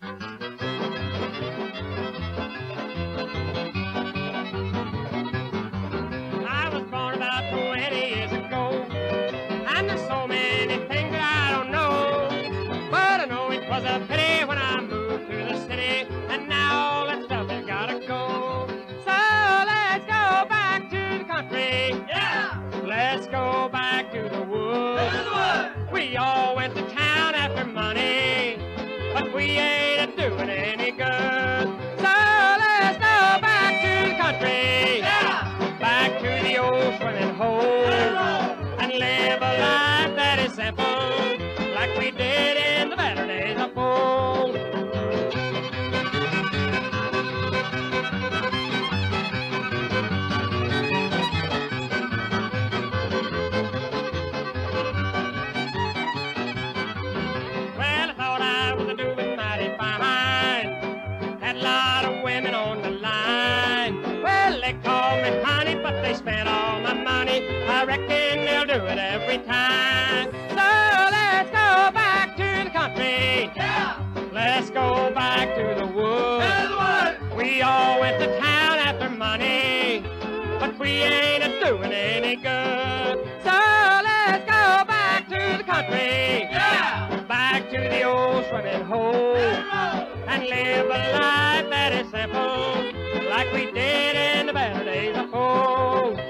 I was born about 20 years ago, and there's so many things that I don't know. But I know it was a pity when I moved to the city, and now all that stuff has gotta go. So let's go back to the country. Yeah! Let's go back to the woods. We all went to town after money, but we ain't doing any good. So let's go back to the country. Yeah! Back to the old swimming hole, and live a life that is simple, like we did in the better days of old. Well, I thought I was doing mighty fine, had a lot of women on the line. Well, they called me honey, but they spent all my money. I reckon they'll do it every time. So let's go back to the country. Yeah! Let's go back to the woods. We all went to town after money, but we ain't doing any good. So let's go back to the country. Yeah! Back to the old swimming hole, and live a life that is simple, like we did in the better days of old.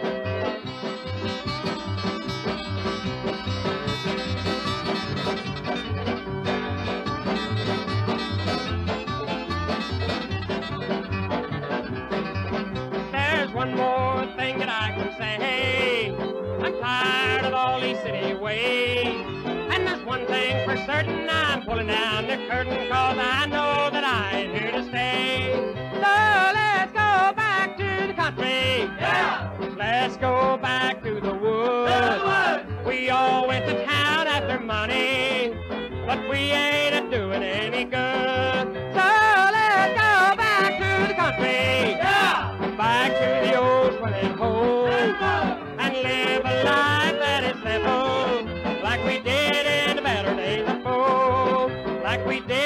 There's one more thing that I can say. I'm tired of all these city ways. And there's one thing for certain, I'm pulling down the curtain, 'cause I know that I ain't here to stay. So let's go back to the country. Yeah! Let's go back to the woods. We all went to town after money, but we ain't doing any good. So let's go back to the country. Yeah! Back to the old swimming hole, and live a life that is simple, like we did in the better days of old, like we did